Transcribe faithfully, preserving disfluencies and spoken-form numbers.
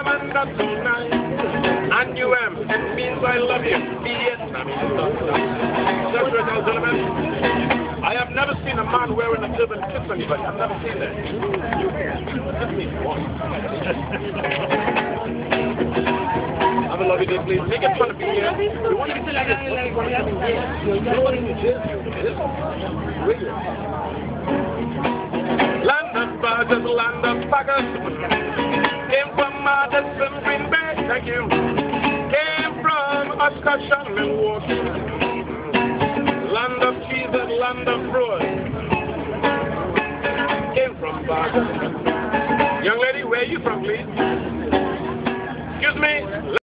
and that's so nice. And you am, it means I love you. Vietnamese. That's right, gentlemen. I have never seen a man wearing a turban kiss anybody. I've never seen that. You kiss me once. Have a lovely day, please. Make it fun to be here. You want to be like this? You want to be here? Nobody in Jersey. Really? Land of Burgers, land of Packers. Came from Madison, Green Bay, thank you. Came from Oshkosh, Milwaukee. Land of cheese and land of froid. Came from Burgers. Young lady, where are you from, please? Excuse me.